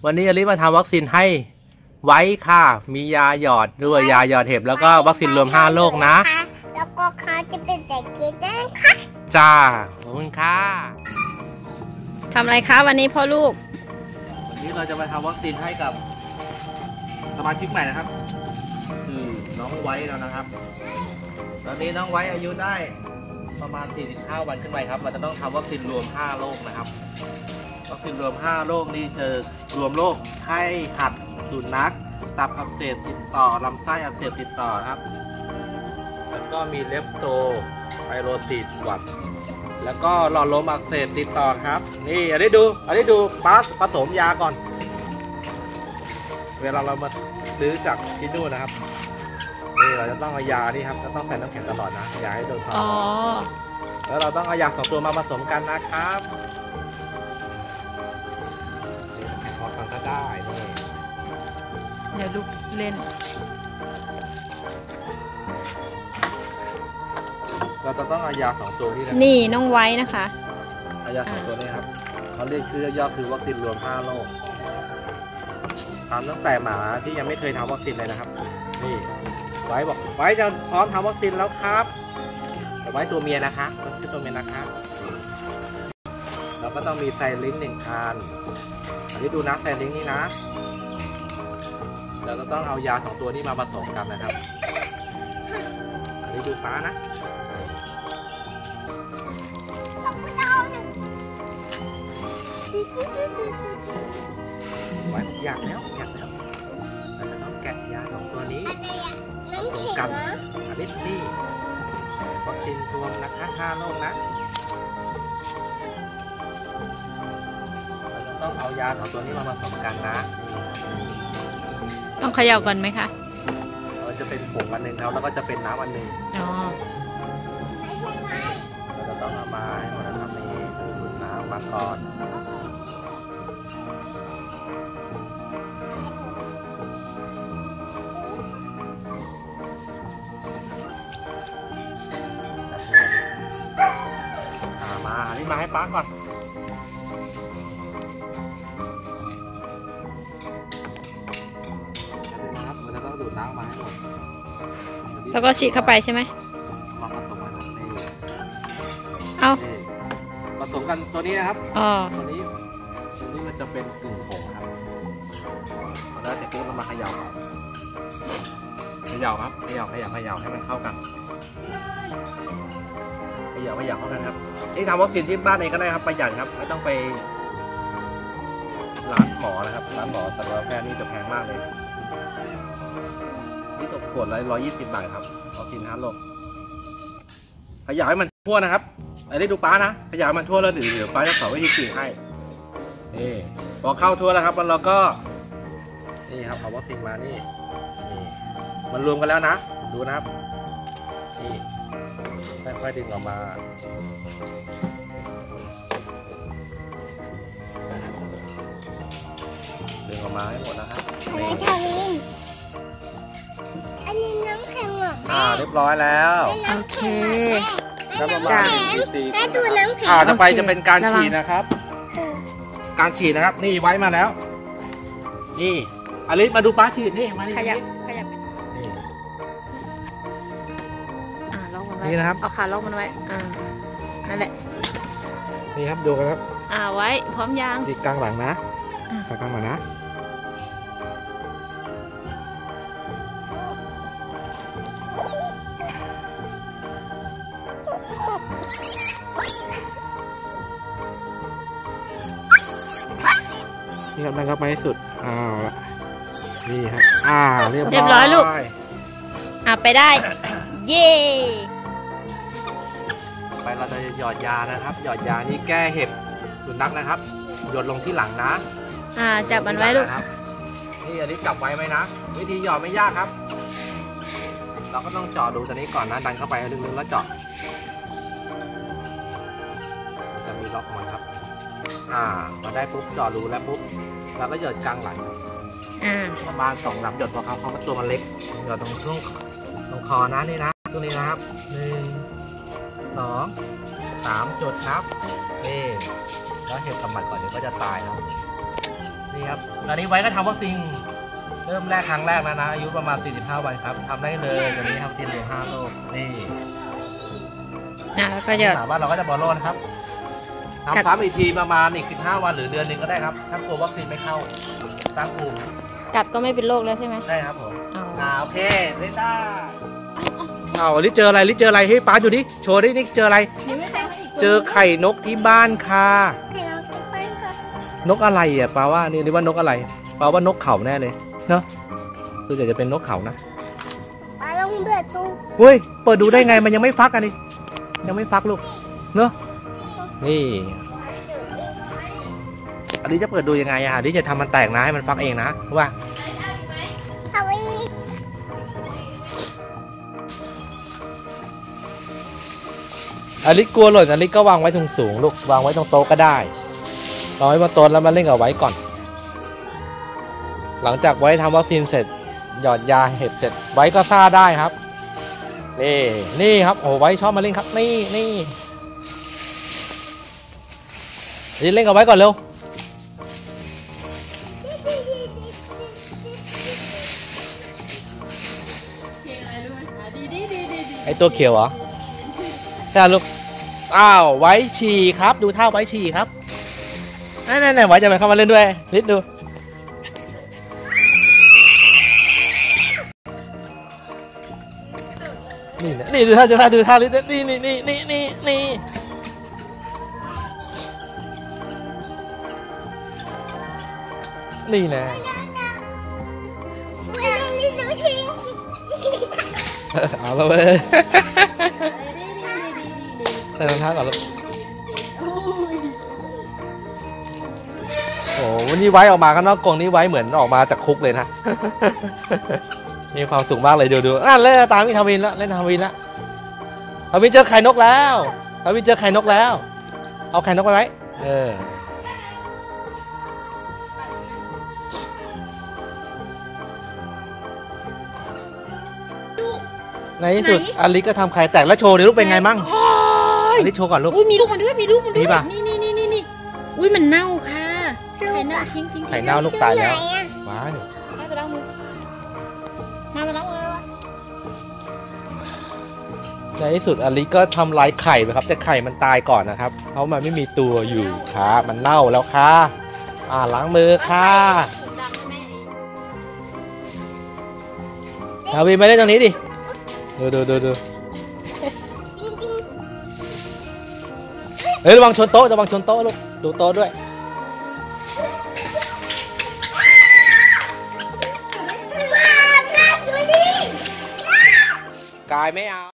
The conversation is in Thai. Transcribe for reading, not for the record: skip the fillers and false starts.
วันนี้อลิมาทำวัคซีนให้ไว้ค่ะมียาหยอดด้วยยาหยอดเห็บแล้วก็วัคซีนรวม5โรคนะแล้วก็เขาจะเป็นเด็กเกได้ค่ะจ้าขอบคุณค่ะทำอะไรคะวันนี้พ่อลูกวันนี้เราจะมาทำวัคซีนให้กับสมาชิกใหม่นะครับคือน้องไว้แล้วนะครับตอนนี้น้องไว้อายุได้ประมาณ45วันขึ้นไปครับเราจะต้องทำวัคซีนรวม5โรคนะครับวัคซีนรวม5โรคนี้เจอรวมโรคไข้หัดสุนัขตับอักเสบติดต่อลำไส้อักเสบติดต่อครับแล้วก็มีเลปโตไพโรซิสหวัดแล้วก็หลอดลมอักเสบติดต่อครับนี่อันนี้ดูผสมยาก่อนเวลาเรามาซื้อจากที่นู่นนะครับนี่เราจะต้องเอายานี่ครับจะต้องใส่น้ำแข็งตลอดนะอย่าให้โดนความร้อนแล้วเราต้องเอายา2ตัวมาผสมกันนะครับนี่น้ำแข็งพอฟังก็ได้นี่เดี๋ยวลูกเล่นเราจะต้องเอายา2ตัวนี้นะนี่น้องไว้นะคะเอายา2ตัวนี้ครับเขาเรียกชื่อย่อคือวัคซีนรวม5โรคทำตั้งแต่หมาที่ยังไม่เคยทำวัคซีนเลยนะครับนี่ไว้บอกไว้จะพร้อมทำวัคซีนแล้วครับไว้ตัวเมียนะคะต้องชื่อตัวเมียนะคะเราก็ต้องมีไซลิง1 คันอันนี้ดูนะไซลิงนี่นะเราจะต้องเอายา2ตัวนี้มาผสมกันนะครับอันนี้ดูป้านะไว้อยากแล้วเราจะต้องแกะยา2ตัวนี้ผสมกันอันนี้นี่วัคซีนรวมนะคะ5โรคนะเราจะต้องเอายา2ตัวนี้มาผสมกันนะต้องเขย่าก่อนไหมคะมันจะเป็นผงอันหนึ่งครับแล้วก็จะเป็นน้ำอันหนึ่งเราจะต้องเอามาให้หมดนะครับนี่ดูดน้ำมาก่อนมาอันนี้มาให้ป้าก่อนนะครับเราจะต้องดูดน้ำมาให้หมดแล้วก็ฉีดเข้าไปใช่ไหมมาผสมกันนี่เอาผสมกันตัวนี้นะครับตัวนี้มันจะเป็นกึ่งผงครับแล้วเสร็จปุ๊บเรามาเขย่าครับเขย่าให้มันเข้ากันเขย่าเข้ากันครับนี่ทำวัคซีนที่บ้านเองก็ได้ครับประหยัดครับไม่ต้องไปร้านหมอนะครับร้านหมอสัตวแพทย์นี่จะแพงมากเลยนี่ตกขวดละ120 บาทครับวัคซีน5 โรคเขย่าให้มันทั่วนะครับอันนี้ดูป้านะเขย่าให้มันทั่วแล้วเดี๋ยวป้าจะสอนวิธีฉีดให้นี่พอเข้าทั่วแล้วครับเราก็นี่ครับเอาวัคซีนมานี่มันรวมกันแล้วนะดูนะครับนี่ค่อยๆดึงออกมาดึงออกมาให้หมดนะครับนี่อันนี้น้ำแข็งเหรอเรียบร้อยแล้วโอเคแล้วประมาณแม่ดูน้ำแข็งจะเป็นการฉีดนะครับการฉีดนะครับนี่ไว้มาแล้วนี่อลิสมาดูป้าฉีดนี่มานี่ขยับล็อกมันไว้นี่นะครับเอาขาล็อกมันไว้นั่นแหละนี่ครับดูกันครับไว้พร้อมยางฉีดกลางหลังนะกลางหลังนะนี่ครับนั่งเข้าไปให้สุดนี่ครับเรียบร้อยลูกไปได้เย่ไปเราจะหยอดยานะครับหยอดยานี่แก้เห็บสุนัขนะครับหยดลงที่หลังนะจับมันไว้ลูกนี่อันนี้จับไว้ไหมนะวิธีหยอดไม่ยากครับเราก็ต้องเจาะดูตัวนี้ก่อนนะดันเข้าไปลึกๆแล้วเจาะจะมีล็อกของมันครับมาได้ปุ๊บเจาะรูแล้วปุ๊บเราก็หยดกลางหลังประมาณ2 น้ำหยดเพราะเขาตัวมันเล็กหยดตรงช่วงตรงคอนะนี่นะตัวนี้นะครับ1 2 3 จุดครับนี่แล้วเห็บกำมัดก่อนเดี๋ยวก็จะตายแล้วนี่ครับตอนนี้ไว้ก็ทำวัคซีนเริ่มแรกครั้งแรกนะอายุประมาณ45 วันครับทำได้เลยตัวนี้ครับวัคซีนรวม5 โรคนี่แล้วก็หยดถามว่าเราก็จะบอลโลนะครับทำซ้ำอีกทีประมาณอีก15 วันหรือเดือนหนึ่งก็ได้ครับถ้ากลัววัคซีนไม่เข้าตั้งภูมิกัดก็ไม่เป็นโรคแล้วใช่ไหมได้ครับผมเอาโอเคเล่นได้ลิเจออะไรลิเจออะไรให้ป้าดูดิโชว์ดินี่เจออะไรเจอไข่นกที่บ้านค่ะให้เราทุกคนค่ะนกอะไรอ่ะป้าว่านี่ว่านกอะไรป้าว่านกเขาแน่เลยเนาะคือจะเป็นนกเขานะปลาลงเดือดตู้เฮ้ยเปิดดูได้ไงมันยังไม่ฟักอันนี้ยังไม่ฟักลูกเนาะนี่อันนี้จะเปิดดูยังไงอ่ะอันนี้จะทำมันแตกนะให้มันฟักเองนะว่าเอาไว้อลิกลัวหล่นอลิก็วางไว้ตรงสูงลูกวางไว้ตรงโต๊ะก็ได้วางไว้บนโต๊ะแล้วมาเล่นกับไว้ก่อน หลังจากไว้ทำวัคซีนเสร็จหยอดยาเห็บเสร็จไว้ก็ซ่าได้ครับนี่ครับโอ้ไว้ชอบมาเล่นครับนี่เล่นกับไว้ก่อนเร็วไอตัวเขียวเหรอใช่ลูกอ้าวไว้ฉี่ครับดูท่าไว้ฉี่ครับนั่นไว้จะไปเข้ามาเล่นด้วยนิดดูนี่ดูท่าดูท่าลินี่นี่นะเวลานี้หนูทิ้งเอาละเว้ยใส่รองเท้าก่อนลูกโอ้วันนี้ไว้ออกมาข้างนอกกรงนี้ไว้เหมือนออกมาจากคุกเลยนะ มีความสุขมากเลยดูเล่นตามพี่ทวินแล้วเล่นทวินแล้วทวินเจอไข่นกแล้วทวินเจอไข่นกแล้วเอาไข่นกไปไว้ในที่สุดอลิก็ทำไข่แตกแล้วโชว์เดี๋ยวลูกเป็นไงมั่งอลิโชว์ก่อนลูกอุ้ยมีลูกมันด้วยมีลูกมันด้วยมีป่ะนี่อุ้ยมันเน่าค่ะไข่เน่าทิ้งไข่เน่าลูกตายแล้วไหนอะว้ายให้ไปล้างมือมาล้างมือในที่สุดอลิก็ทำลายไข่ไปครับแต่ไข่มันตายก่อนนะครับเพราะมันไม่มีตัวอยู่ค่ะมันเน่าแล้วค่ะล้างมือค่ะทวินมาเล่นตรงนี้ดิดูเฮ้ยระวังชนโต๊ะลูกดูโต๊ะด้วยกายไม่เอา